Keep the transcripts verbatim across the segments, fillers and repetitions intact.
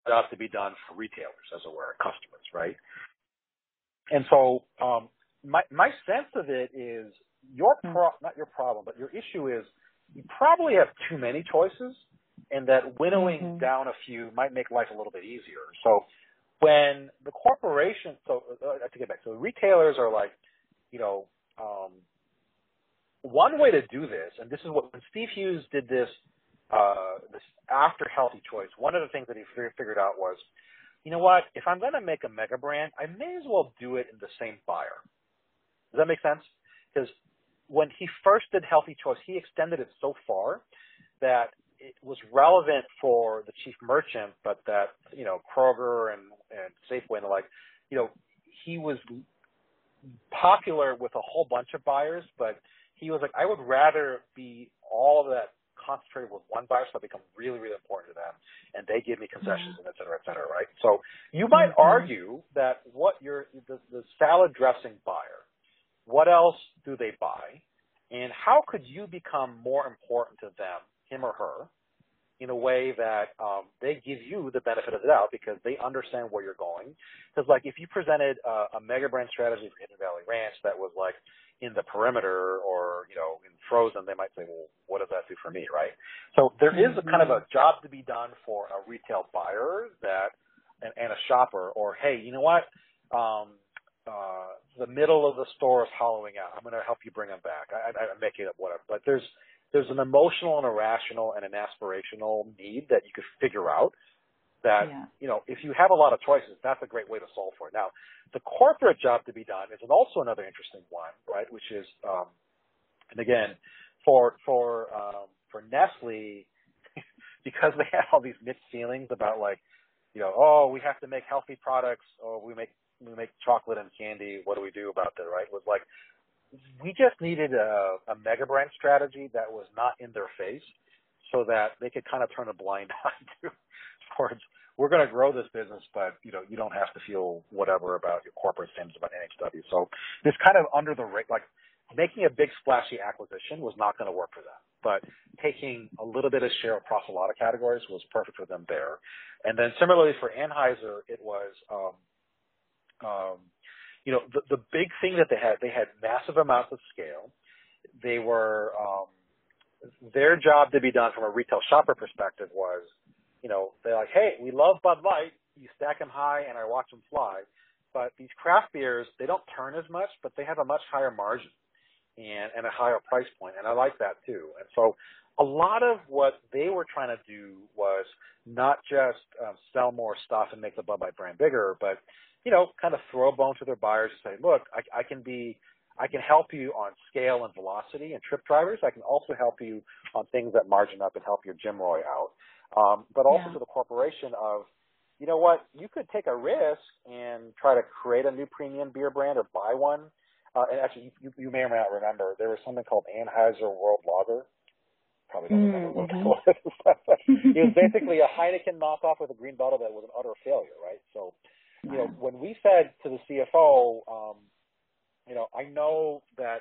job to be done for retailers, as it were, customers, right? And so um, my my sense of it is your pro- not your problem, but your issue is you probably have too many choices, and that winnowing mm-hmm. down a few might make life a little bit easier. So when the corporation, so uh, to get back, so retailers are like, you know, um, one way to do this, and this is what when Steve Hughes did this, uh, this after Healthy Choice, one of the things that he figured out was, you know what, if I'm going to make a mega brand, I may as well do it in the same buyer. Does that make sense? Because when he first did Healthy Choice, he extended it so far that it was relevant for the chief merchant, but that, you know, Kroger and, and Safeway and the like, you know, he was popular with a whole bunch of buyers, but he was like, I would rather be all of that concentrated with one buyer, so I become really, really important to them, and they give me concessions, mm-hmm. and et cetera, et cetera, right? So you might mm-hmm. argue that what you're, the, the salad dressing buyer, what else do they buy, and how could you become more important to them, him or her, in a way that um, they give you the benefit of the doubt because they understand where you're going? Because, like, if you presented uh, a mega brand strategy for Hidden Valley Ranch that was like in the perimeter or, you know, in frozen, they might say, well, what does that do for me, right? So there is a kind of a job to be done for a retail buyer that and, and a shopper, or, hey, you know what, um, uh, the middle of the store is hollowing out. I'm going to help you bring them back. I, I, I'm making up whatever. But there's there's an emotional and a rational and an aspirational need that you could figure out that, yeah. you know, if you have a lot of choices, that's a great way to solve for it. Now, the corporate job to be done is also another interesting one, right, which is, um, and again, for for um, for Nestle, because they had all these mixed feelings about, like, you know, oh, we have to make healthy products, or we make we make chocolate and candy, what do we do about that, right? It was like, we just needed a, a mega brand strategy that was not in their face so that they could kind of turn a blind eye to towards, we're going to grow this business, but, you know, you don't have to feel whatever about your corporate standards about N H W. So this kind of under the, like, making a big splashy acquisition was not going to work for them, but taking a little bit of share across a lot of categories was perfect for them there. And then similarly for Anheuser, it was, um, um, you know, the, the big thing that they had, they had massive amounts of scale. They were, um, their job to be done from a retail shopper perspective was, you know, they're like, hey, we love Bud Light. You stack them high and I watch them fly. But these craft beers, they don't turn as much, but they have a much higher margin and, and a higher price point. And I like that too. And so a lot of what they were trying to do was not just um, sell more stuff and make the Bud Light brand bigger, but, you know, kind of throw a bone to their buyers and say, look, I, I can be, I can help you on scale and velocity and trip drivers. I can also help you on things that margin up and help your Jim Roy out. Um, but also yeah. to the corporation of, you know what, you could take a risk and try to create a new premium beer brand or buy one. Uh, and actually, you, you may or may not remember, there was something called Anheuser World Lager. Probably don't remember what it was. It was basically a Heineken knockoff with a green bottle that was an utter failure, right? So, you know, when we said to the C F O, um, you know, I know that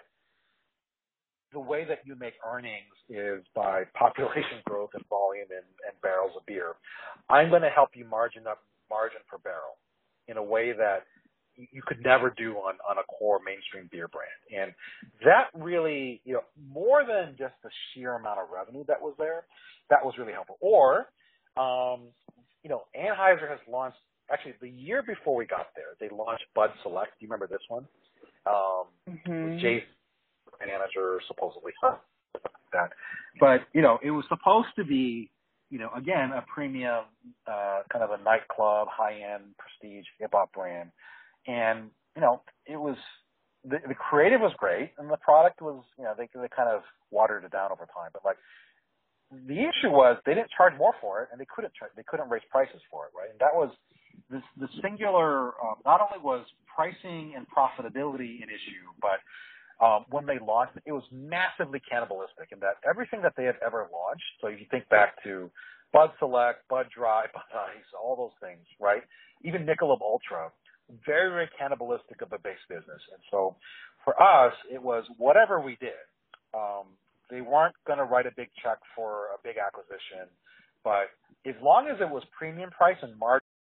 the way that you make earnings is by population growth and volume and, and barrels of beer. I'm going to help you margin up margin per barrel in a way that you, you could never do on, on a core mainstream beer brand. And that really, you know, more than just the sheer amount of revenue that was there, that was really helpful. Or, um, you know, Anheuser has launched, actually the year before we got there, they launched Bud Select. Do you remember this one? Um, mm-hmm. with Jason manager supposedly that, but you know, it was supposed to be, you know, again, a premium uh, kind of a nightclub, high-end prestige hip-hop brand, and you know, it was the, the creative was great, and the product was, you know, they they kind of watered it down over time, but like the issue was they didn't charge more for it, and they couldn't charge, they couldn't raise prices for it, right? And that was this the singular. Um, not only was pricing and profitability an issue, but Um, when they launched, it was massively cannibalistic in that everything that they had ever launched, so if you think back to Bud Select, Bud Dry, Bud Ice, all those things, right? Even Michelob Ultra, very, very cannibalistic of the base business. And so for us, it was whatever we did. Um, they weren't going to write a big check for a big acquisition. but as long as it was premium price and margin